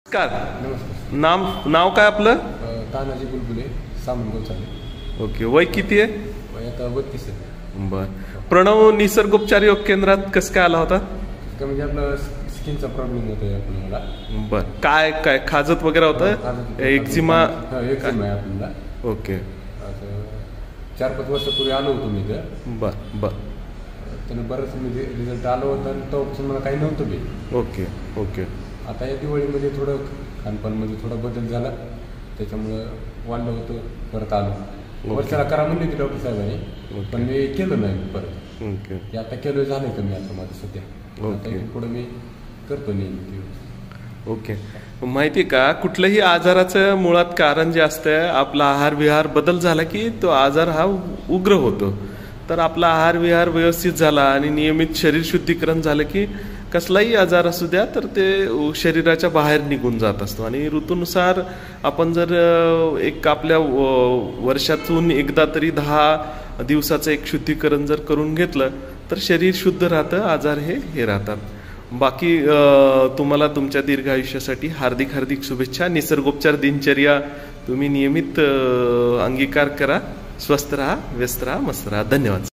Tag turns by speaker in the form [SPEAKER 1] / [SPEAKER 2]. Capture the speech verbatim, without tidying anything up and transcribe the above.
[SPEAKER 1] नमस्कार.
[SPEAKER 2] नमस्कार.
[SPEAKER 1] नाम नाव काय आपलं?
[SPEAKER 2] अ, तानाजी बुलबुले, सामनगाव चालेल.
[SPEAKER 1] ओके. वय किती आहे?
[SPEAKER 2] वय आता बत्तीस आहे.
[SPEAKER 1] बर. प्रणव निसर्गोपचार योग केंद्रात कसं काय आला होता?
[SPEAKER 2] का म्हणजे आपलं स्किनचा प्रॉब्लेम होतोय आपल्याला.
[SPEAKER 1] बर. काय काय खाजत वगैरे होतं? एक्झिमा?
[SPEAKER 2] एक्झिमा आहे आपल्याला.
[SPEAKER 1] ओके.
[SPEAKER 2] आता चार पाच वर्षापूर्वी आलो होतो मी इथं.
[SPEAKER 1] बर बर.
[SPEAKER 2] त्यानं बरंच म्हणजे रिझल्ट आलं होतं आणि तेव्हापासून मला काही नव्हतं बी.
[SPEAKER 1] Okay okay.
[SPEAKER 2] आता या दिवाळीमध्ये थोडं खानपानमध्ये थोडा बदल झाला, त्याच्यामुळं वाढलं होतं, परत आलो. वर्षाला करा म्हणली होती डॉक्टर साहेबांनी, पण मी केलं नाही परत.
[SPEAKER 1] ओके.
[SPEAKER 2] ते आता केलं झालं कमी आता माझं सध्या. आता
[SPEAKER 1] ओके.
[SPEAKER 2] पुढं मी करतो नेहमी.
[SPEAKER 1] ओके. माहिती का, कुठल्याही आजाराचं मुळात कारण जे असतं, आपला आहार विहार बदल झाला की तो आजार हा उग्र होतो. तर आपला आहार विहार व्यवस्थित झाला आणि नियमित शरीर शुद्धीकरण झालं की कसलाही आजार असू द्या तर ते शरीराच्या बाहेर निघून जात असतो. आणि ऋतूनुसार आपण जर एक आपल्या वर्षातून एकदा तरी दहा दिवसाचं एक शुद्धीकरण जर करून घेतलं तर शरीर शुद्ध राहतं, आजार हे हे राहतात. बाकी तुम्हाला तुमच्या दीर्घ आयुष्यासाठी हार्दिक हार्दिक शुभेच्छा. निसर्गोपचार दिनचर्या तुम्ही नियमित अंगीकार करा. स्वस्थ राहा, व्यस्त राहा, मस्त राहा. धन्यवाद.